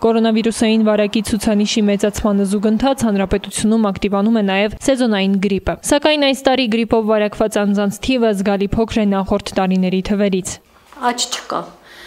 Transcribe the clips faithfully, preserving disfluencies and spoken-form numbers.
Կորոնավիրուսային վարակի ցուցանիշի մեծացմանը զուգընթաց հանրապետությունում ակտիվանում է նաև սեզոնային գրիպը։ Սակայն այս տարի գրիպով վարակված անձանց թիվը զգալի փոքր է նախորդ տարիների թվերից։ Աճ չկա։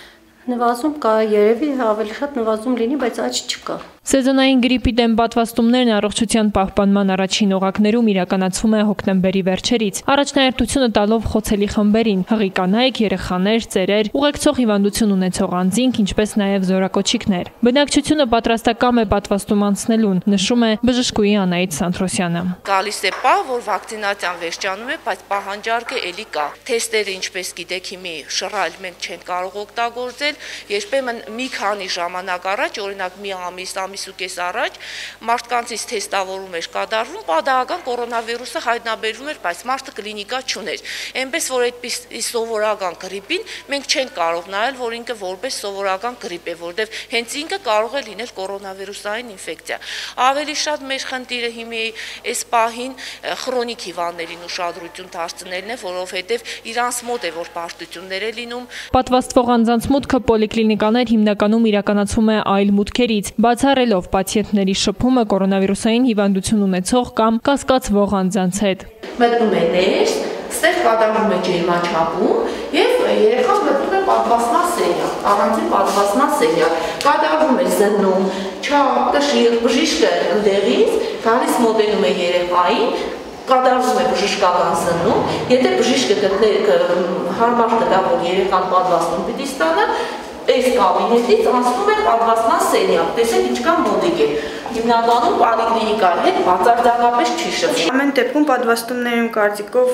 Նվազում կա, երևի ավելի շատ նվազում լինի, բայց աճ չկա։ Սեզոնային գրիպի դեմ պատվաստումներն առողջության պահպանման առաջին օղակներում իրականացվում է հոկտեմբերի վերջերից, առաջնահերթությունը տալով խոցելի խմբերին՝ հղի կանայք, երեխաներ, ծերեր, ուղեկցող հիվանդություն ունեցող անձինք, ինչպես նաև զորակոչիկներ։ Բնակչությունը պատրաստակամ է պատվաստում անցնելուն, նշում է բժշկուհի Անահիտ Սանթրոսյանը։ Գալիս է պահ, որ վակցինացիան վերջանում է, բայց պահանջարկը էլի կա։ Թեստերը, ինչպես գիտեք, հիմի շռայլ մենք չենք կարող օգտագործել, երբեմն մի քանի ժամանակ առաջ, օրինակ մի ամիս, ամիս ու կես առաջ մարդկանցից թեստավորում էր կատարվում, պատահական կորոնավիրուսը հայտնաբերվում էր, բայց մարդը կլինիկա չուներ։ Այնպես որ այդպես սովորական գրիպին մենք չենք կարող նայել, որ ինքը որպես սովորական գրիպ է, որտեղ հենց ինքը կարող է լինել կորոնավիրուսային ինֆեկցիա։ Ավելի շատ մեր խնդիրը հիմի այս պահին քրոնիկ հիվանդներին ուշադրություն դարձնելն է, որովհետև իրանց մոտ է որ պարտություններ է լինում։ Պատվաստվող անձանց մուտքը պոլիկլինիկաներ հիմնականում իրականացվում է այլ մուտքերից, բացառելով պացիենտների շփումը կորոնավիրուսային հիվանդություն ունեցող կամ կասկածվող անձանց հետ։ Մտնում է ներս, ստեղ կատարվում է ջերմաչափում եւ երեխան մտնում է պատվաստման սենյակ, առանձին պատվաստման սենյակ, կատարվում է զննում, չափ, կշիռ, բժիշկը ընդեղից գալիս մոտենում է երեխային, կատարվում է բժշկական զննում, եթե բժիշկը գտներ հարմար կտա, որ երեխան պատվաստում պիտի ստանա, այս կաբինետից անցնում է պատվաստման սենյակ, տեսեք ինչքան մոտիկ է։ Հիմնականում պոլիկլինիկայի հետ բացարձակապես չի շփվում։ Ամեն դեպքում պատվաստումներում կարծիքով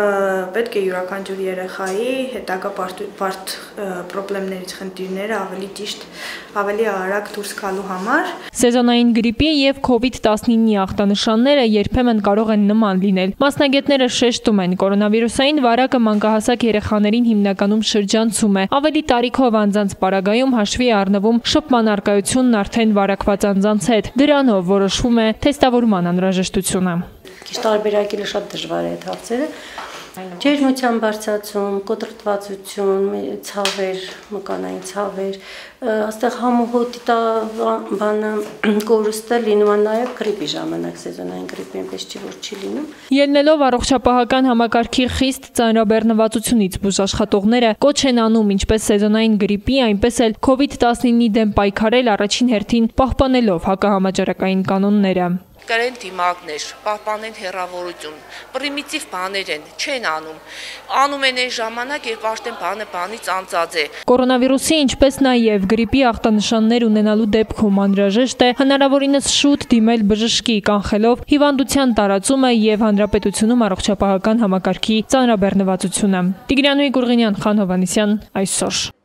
պետք է յուրաքանչյուր երեխայի հետագա բարդ խնդիրներից խնդիրները ավելի ճիշտ, ավելի արագ դուրս գալու համար։ Սեզոնային գրիպի եւ քովիդ տասնինի ախտանշանները երբեմն կարող են նման լինել։ Մասնագետները շեշտում են, կորոնավիրուսային վարակը մանկահասակ երեխաներին հիմնականում շրջանցում է։ Ավելի տարիքով անձանց պարագայում հաշվի է առնվում շփման առկայությունն արդեն վարակված անձանց հետ։ Դրանով որոշվում է թեստավորման անհրաժեշտությունը։ Քիչ տարբերակելը շատ դժվար է այդ հարցերը։ Ջերմության բարձրացում, կոտրտվածություն, ցավեր, մկանային ցավեր, այստեղ համոհոտի բանը կորուստը լինում է նաև գրիպի ժամանակ, սեզոնային գրիպի այնպես չի որ չի լինում։ Ելնելով առողջապահական համակարգի խիստ ծանրաբեռնվածությունից բուժ աշխատողները կոչ են անում ինչպես սեզոնային գրիպի, այնպես էլ քովիդ տասնինի դեմ պայքարել առաջին հերթին պահպանելով հակահամաճարակային կանոնները։ Կրեն դիմակներ, պահպանեն հեռավորություն, պրիմիտիվ բաներ են, չեն անում։ Անում են այն ժամանակ, երբ արդեն բանը բանից անցած է։ Կորոնավիրուսի, ինչպես նաև գրիպի ախտանշաններ ունենալու դեպքում անհրաժեշտ է հնարավորինս շուտ դիմել բժշկի, կանխելով հիվանդության տարածումը եւ հանրապետությունում առողջապահական համակարգի ծանրաբեռնվածությունը։ Տիգրանուհի Գուրգենյան, Խան Հովհաննիսյան, այսօր։